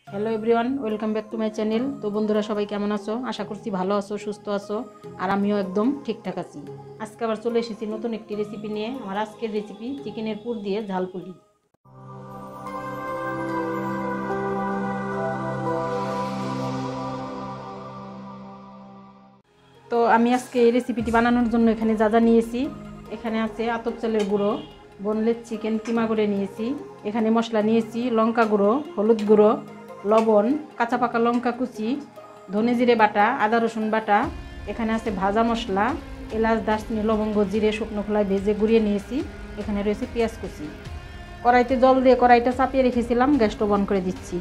Hello everyone, welcome back to my channel. তো বন্ধুরা সবাই কেমন আছো? আশা করছি ভালো আছো, সুস্থ আছো, আর আমিও একদম ঠিকঠাক আছি। আজকে আবার চলে এসেছি নতুন একটি রেসিপি নিয়ে। আমার আজকের রেসিপি চিকেনের পুর দিয়ে ঝাল পুরি। তো আমি আজকে এই রেসিপিটি বানানোর জন্য এখানে যা যা নিয়েছি, এখানে আছে আতপ চালের গুঁড়ো, বোনলেস চিকেন কিমা করে নিয়েছি। এখানে মশলা নিয়েছি লঙ্কা গুঁড়ো, হলুদ গুঁড়ো, লবণ, কাঁচা পাকা লঙ্কা কুচি, ধনে জিরে বাটা, আদা রসুন বাটা। এখানে আছে ভাজা মশলা, এলাচ, দারচিনি, লবঙ্গ, জিরে শুকনো খোলায় ভেজে গুঁড়িয়ে নিয়েছি। এখানে রয়েছে পেঁয়াজ কুচি। কড়াইতে জল দিয়ে কড়াইটা চাপিয়ে রেখেছিলাম, গ্যাসটা বন্ধ করে দিচ্ছি।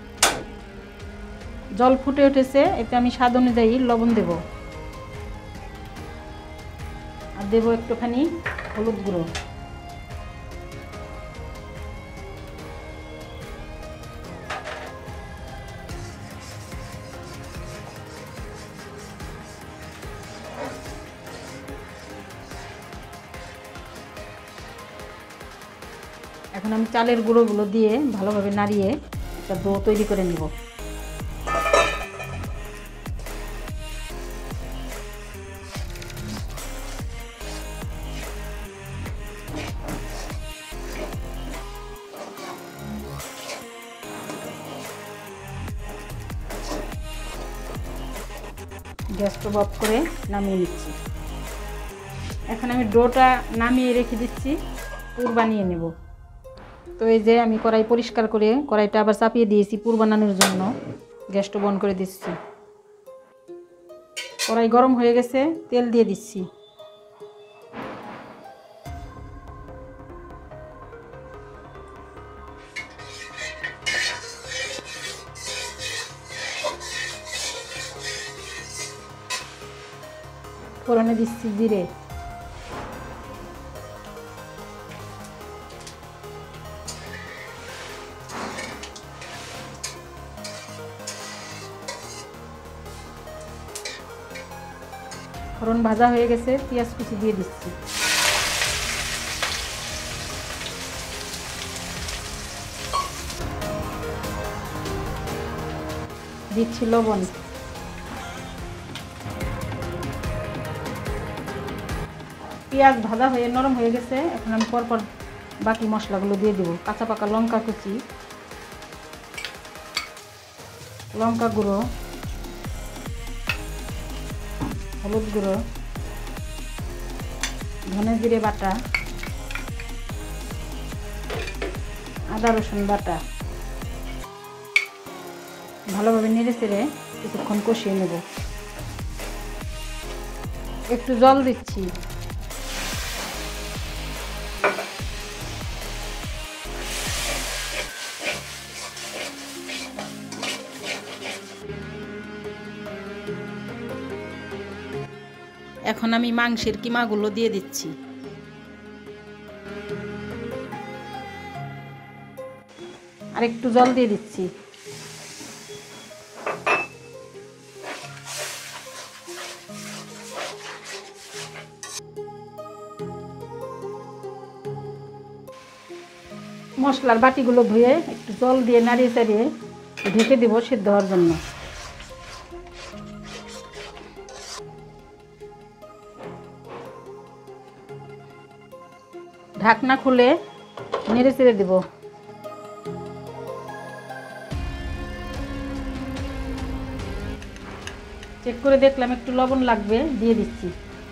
জল ফুটে উঠেছে, এতে আমি স্বাদ অনুযায়ী লবণ দেব, আর দেবো একটুখানি হলুদ গুঁড়ো। এখন আমি চালের গুঁড়োগুলো দিয়ে ভালোভাবে নাড়িয়ে একটা ডো তৈরি করে নেব। গ্যাসটা অফ করে নামিয়ে নিচ্ছি। এখন আমি ডোটা নামিয়ে রেখে দিচ্ছি, পুর বানিয়ে নেব। তো এই যে আমি কড়াই পরিষ্কার করে কড়াইটা আবার চাপিয়ে দিয়েছি পুর বানানোর জন্য। গ্যাসটা বন্ধ করে দিচ্ছি। কড়াই গরম হয়ে গেছে, তেল দিয়ে দিচ্ছি। ফোড়নে দিচ্ছি জিরে, ফোড়ন ভাজা হয়ে গেছে, পেঁয়াজ কুচি দিয়ে দিচ্ছি। দিচ্ছি লবণ। পেঁয়াজ ভাজা হয়ে নরম হয়ে গেছে, এখন আমি পরপর বাকি মশলাগুলো দিয়ে দেবো। কাঁচা পাকা লঙ্কা কুচি, লঙ্কা গুঁড়ো, হলুদ গুঁড়ো, ধনে জিরে বাটা, আদা রসুন বাটা। ভালোভাবে নেড়ে চেড়ে কিছুক্ষণ কষিয়ে নেব। একটু জল দিচ্ছি। এখন আমি মাংসের কিমাগুলো দিয়ে দিচ্ছি। আর একটু জল দিয়ে দিচ্ছি। মশলার বাটিগুলো ধুয়ে একটু জল দিয়ে নাড়িয়ে চাড়িয়ে ঢেকে দেবো সিদ্ধ হওয়ার জন্য। ঢাকনা খুলে নেড়ে চেড়ে দেব। চেক করে দেখলাম একটু লবণ লাগবে, দিয়ে দিচ্ছি।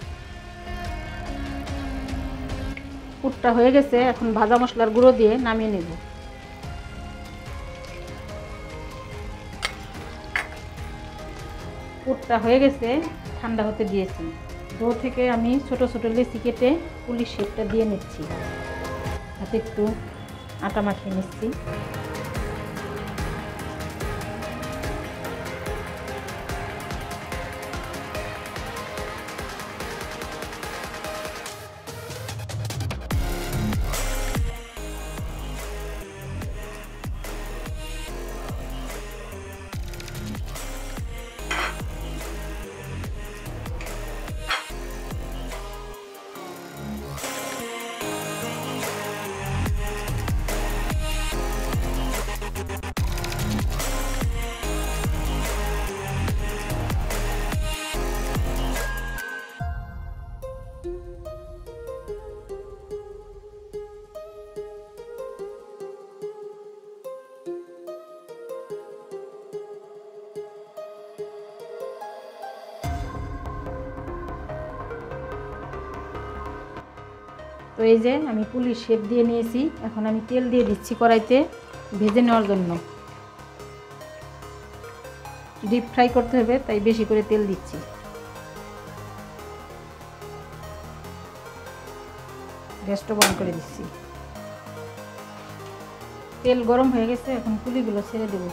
পুরটা হয়ে গেছে, এখন ভাজা মশলার গুঁড়ো দিয়ে নামিয়ে নেব। পুরটা হয়ে গেছে, ঠান্ডা হতে দিয়েছি। ডো থেকে আমি ছোট ছোট লেচি কেটে পুলির শেপটা দিয়ে নিচ্ছি। হাতে একটু আটা মাখিয়ে নিচ্ছি। এই যে আমি পুলির শেপ দিয়ে নিয়েছি, এখন আমি তেল দিয়ে দিচ্ছি কড়াইতে ভেজে নেওয়ার জন্য। ডিপ ফ্রাই করতে হবে, তাই বেশি করে তেল দিচ্ছি। গ্যাসটা বন্ধ করে দিচ্ছি। তেল গরম হয়ে গেছে, এখন পুলিগুলো ছেড়ে দেব।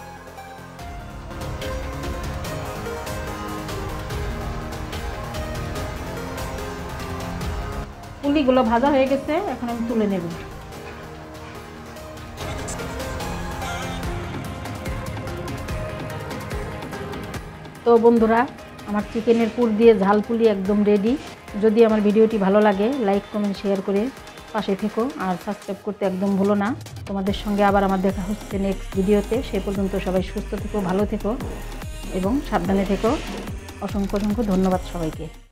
পুলিগুলো ভাজা হয়ে গেছে, এখন আমি তুলে নেব। তো বন্ধুরা, আমার চিকেনের পুর দিয়ে ঝাল পুলি একদম রেডি। যদি আমার ভিডিওটি ভালো লাগে লাইক কমেন্ট শেয়ার করে পাশে থেকো, আর সাবস্ক্রাইব করতে একদম ভুলো না। তোমাদের সঙ্গে আবার আমার দেখা হচ্ছে নেক্সট ভিডিওতে। সে পর্যন্ত সবাই সুস্থ থেকো, ভালো থেকো এবং সাবধানে থেকো। অসংখ্য অসংখ্য ধন্যবাদ সবাইকে।